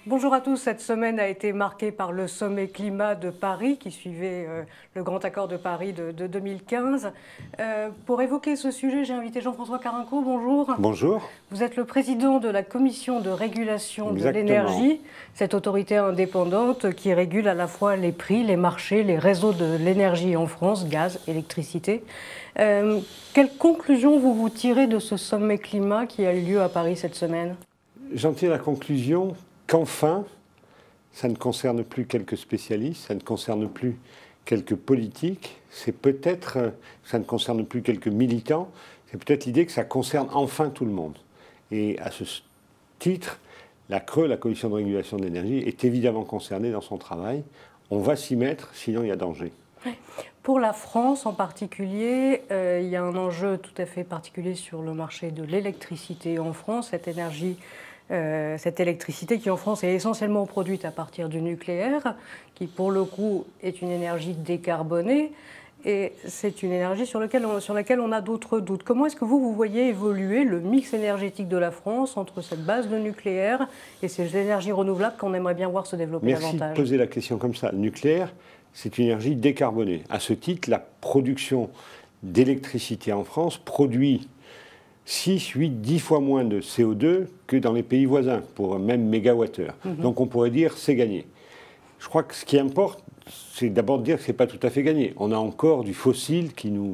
Bonjour à tous. Cette semaine a été marquée par le sommet climat de Paris qui suivait le Grand Accord de Paris de 2015. Pour évoquer ce sujet, j'ai invité Jean-François Carenco. Bonjour. Bonjour. Vous êtes le président de la Commission de régulation Exactement. de l'énergie, cette autorité indépendante qui régule à la fois les prix, les marchés, les réseaux de l'énergie en France, gaz, électricité. Quelles conclusions vous tirez de ce sommet climat qui a eu lieu à Paris cette semaine? J'en tire la conclusion qu'enfin, ça ne concerne plus quelques spécialistes, ça ne concerne plus quelques politiques, c'est peut-être, ça ne concerne plus quelques militants, c'est peut-être l'idée que ça concerne enfin tout le monde. Et à ce titre, la CRE, la Commission de régulation de l'énergie, est évidemment concernée dans son travail. On va s'y mettre, sinon il y a danger. Pour la France en particulier, il y a un enjeu tout à fait particulier sur le marché de l'électricité en France, cette électricité qui en France est essentiellement produite à partir du nucléaire, qui pour le coup est une énergie décarbonée, et c'est une énergie sur laquelle on a d'autres doutes. Comment est-ce que vous voyez évoluer le mix énergétique de la France entre cette base de nucléaire et ces énergies renouvelables qu'on aimerait bien voir se développer davantage? Merci de poser la question comme ça. Le nucléaire, c'est une énergie décarbonée. À ce titre, la production d'électricité en France produit 6, 8, 10 fois moins de CO2 que dans les pays voisins, pour un même mégawattheure. Donc on pourrait dire c'est gagné. Je crois que ce qui importe, c'est d'abord de dire que ce n'est pas tout à fait gagné. On a encore du fossile qui nous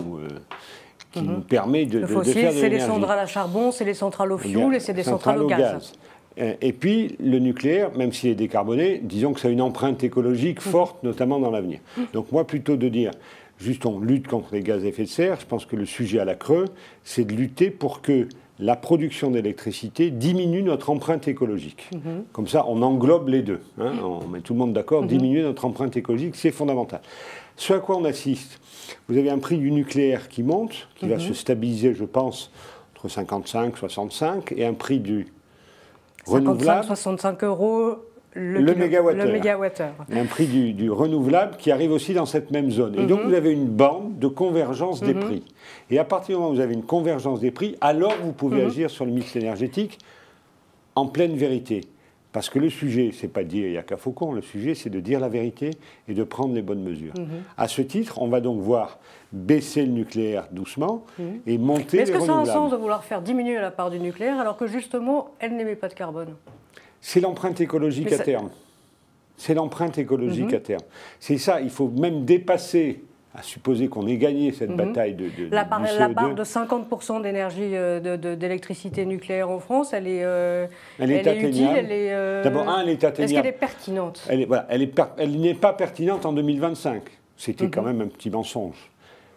permet de faire de l'énergie. Le fossile, c'est les centrales à charbon, c'est les centrales au fioul et c'est des centrales au gaz. Et puis le nucléaire, même s'il est décarboné, disons que ça a une empreinte écologique forte, notamment dans l'avenir. Donc moi, plutôt de dire juste on lutte contre les gaz à effet de serre, je pense que le sujet à la CRE, c'est de lutter pour que la production d'électricité diminue notre empreinte écologique. Comme ça, on englobe les deux. On met tout le monde d'accord, diminuer notre empreinte écologique, c'est fondamental. Ce à quoi on assiste, vous avez un prix du nucléaire qui monte, qui va se stabiliser, je pense, entre 55 et 65, et un prix du renouvelable. 65 euros le mégawattheure. Et un prix du renouvelable qui arrive aussi dans cette même zone. Et donc vous avez une bande de convergence des prix. Et à partir du moment où vous avez une convergence des prix, alors vous pouvez agir sur le mix énergétique en pleine vérité. Parce que le sujet, c'est pas de dire il n'y a qu'à Faucon, le sujet c'est de dire la vérité et de prendre les bonnes mesures. À ce titre, on va donc voir baisser le nucléaire doucement et monter les renouvelables. Est-ce que ça a un sens de vouloir faire diminuer la part du nucléaire alors que justement elle n'émet pas de carbone? C'est l'empreinte écologique à terme. C'est l'empreinte écologique à terme. C'est ça, il faut même dépasser, à supposer qu'on ait gagné cette bataille la part de 50% d'énergie d'électricité nucléaire en France, elle est utile, D'abord, elle est atteignable. Est-ce qu'elle est pertinente? Elle n'est pas pertinente en 2025. C'était quand même un petit mensonge.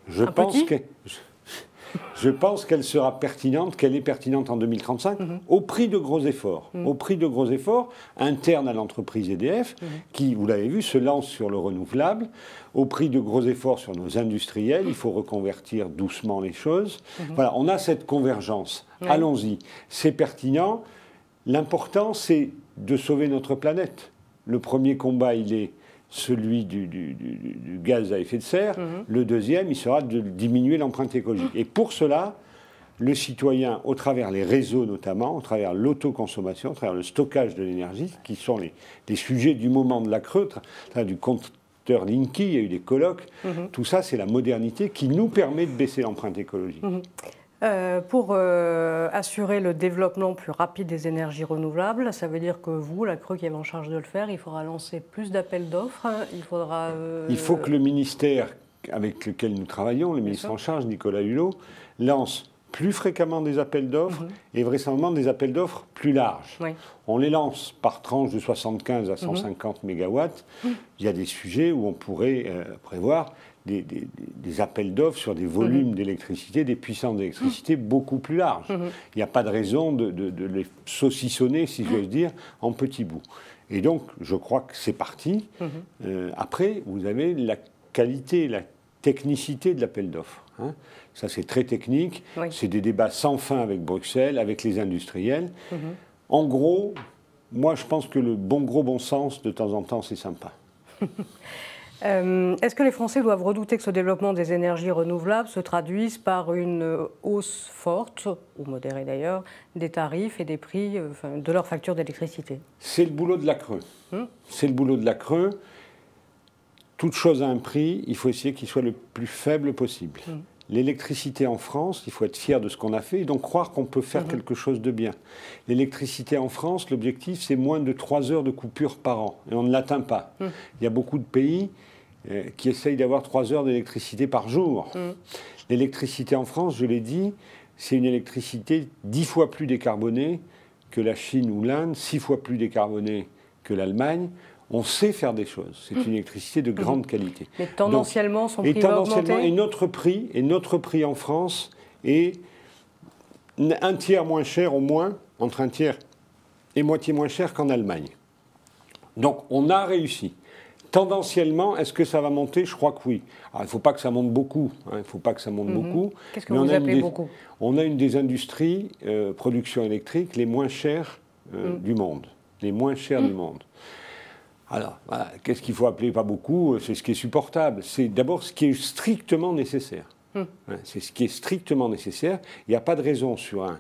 Je pense qu'elle sera pertinente, qu'elle est pertinente en 2035, au prix de gros efforts. Au prix de gros efforts internes à l'entreprise EDF, qui, vous l'avez vu, se lance sur le renouvelable, au prix de gros efforts sur nos industriels. Il faut reconvertir doucement les choses. Voilà, on a cette convergence. Allons-y. C'est pertinent. L'important, c'est de sauver notre planète. Le premier combat, il est celui du gaz à effet de serre. Le deuxième, il sera de diminuer l'empreinte écologique. Et pour cela, le citoyen, au travers les réseaux notamment, au travers l'autoconsommation, au travers le stockage de l'énergie, qui sont les sujets du moment de la CRE, du compteur Linky, il y a eu des colloques, tout ça, c'est la modernité qui nous permet de baisser l'empreinte écologique. Pour assurer le développement plus rapide des énergies renouvelables, ça veut dire que vous, la CRE qui est en charge de le faire, il faudra lancer plus d'appels d'offres. Il faut que le ministère avec lequel nous travaillons, le ministre en charge, Nicolas Hulot, lance plus fréquemment des appels d'offres et vraisemblablement des appels d'offres plus larges. On les lance par tranche de 75 à 150 mégawatts. Il y a des sujets où on pourrait prévoir des appels d'offres sur des volumes d'électricité, des puissances d'électricité beaucoup plus larges. Il n'y a pas de raison de les saucissonner, si j'ose dire, en petits bouts. Et donc, je crois que c'est parti. Après, vous avez la qualité, la technicité de l'appel d'offres. Ça, c'est très technique. C'est des débats sans fin avec Bruxelles, avec les industriels. En gros, moi, je pense que le gros bon sens, de temps en temps, c'est sympa. Est-ce que les Français doivent redouter que ce développement des énergies renouvelables se traduise par une hausse forte, ou modérée d'ailleurs, des tarifs et des prix de leurs factures d'électricité? C'est le boulot de la CRE. C'est le boulot de la CRE. Toute chose a un prix, il faut essayer qu'il soit le plus faible possible. L'électricité en France, il faut être fier de ce qu'on a fait et donc croire qu'on peut faire quelque chose de bien. L'électricité en France, l'objectif, c'est moins de 3 heures de coupure par an. Et on ne l'atteint pas. Il y a beaucoup de pays qui essayent d'avoir 3 heures d'électricité par jour. L'électricité en France, je l'ai dit, c'est une électricité 10 fois plus décarbonée que la Chine ou l'Inde, 6 fois plus décarbonée que l'Allemagne. On sait faire des choses. C'est une électricité de grande qualité. Mais tendanciellement, son prix va augmenter. Et notre prix en France est un tiers moins cher au moins, entre un tiers et moitié moins cher qu'en Allemagne. Donc on a réussi. Tendanciellement, est-ce que ça va monter? Je crois que oui. Alors, il ne faut pas que ça monte beaucoup. Il ne faut pas que ça monte beaucoup. Qu'est-ce que vous appelez beaucoup? On a une des industries, production électrique, les moins chères du monde. Les moins chères du monde. Alors, voilà, qu'est-ce qu'il faut appeler pas beaucoup? C'est ce qui est supportable. C'est d'abord ce qui est strictement nécessaire. C'est ce qui est strictement nécessaire. Il n'y a pas de raison sur un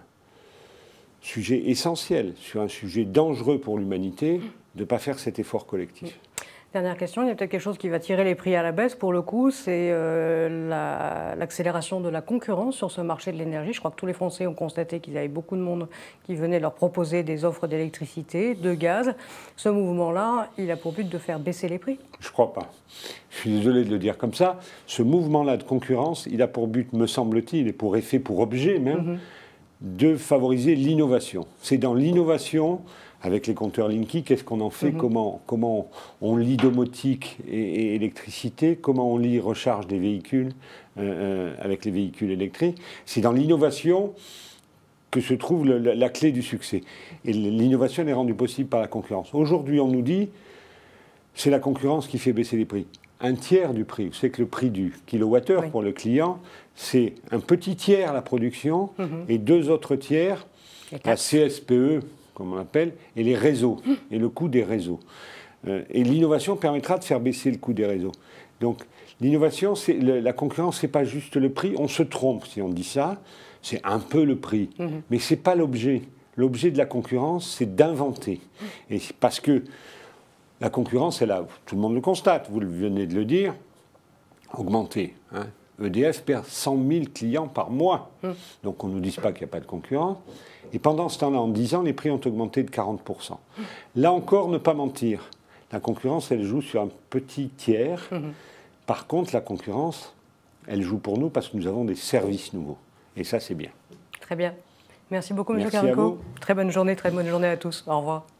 sujet essentiel, sur un sujet dangereux pour l'humanité, de ne pas faire cet effort collectif. Dernière question, il y a peut-être quelque chose qui va tirer les prix à la baisse pour le coup, c'est l'accélération de la concurrence sur ce marché de l'énergie. Je crois que tous les Français ont constaté qu'il y avait beaucoup de monde qui venait leur proposer des offres d'électricité, de gaz. Ce mouvement-là, il a pour but de faire baisser les prix? Je ne crois pas. Je suis désolé de le dire comme ça. Ce mouvement-là de concurrence, il a pour but, me semble-t-il, et pour effet, pour objet même, de favoriser l'innovation. C'est dans l'innovation. Avec les compteurs Linky, qu'est-ce qu'on en fait? Comment on lie domotique et électricité? Comment on lie recharge des véhicules avec les véhicules électriques? C'est dans l'innovation que se trouve la clé du succès. Et l'innovation est rendue possible par la concurrence. Aujourd'hui, on nous dit c'est la concurrence qui fait baisser les prix. Un tiers du prix. Vous savez que le prix du kilowattheure pour le client, c'est un petit tiers la production et 2 autres tiers, la CSPE, comme on l'appelle, et les réseaux, et le coût des réseaux. Et l'innovation permettra de faire baisser le coût des réseaux. Donc l'innovation, la concurrence, ce n'est pas juste le prix. On se trompe si on dit ça, c'est un peu le prix. Mais ce n'est pas l'objet. L'objet de la concurrence, c'est d'inventer. Et parce que la concurrence, elle a, tout le monde le constate, vous venez de le dire, augmenté. EDF perd 100 000 clients par mois. Donc on ne nous dise pas qu'il n'y a pas de concurrence. Et pendant ce temps-là, en 10 ans, les prix ont augmenté de 40%. Là encore, ne pas mentir. La concurrence, elle joue sur un petit tiers. Par contre, la concurrence, elle joue pour nous parce que nous avons des services nouveaux. Et ça, c'est bien. Très bien. Merci beaucoup, M. Carrico. Très bonne journée à tous. Au revoir.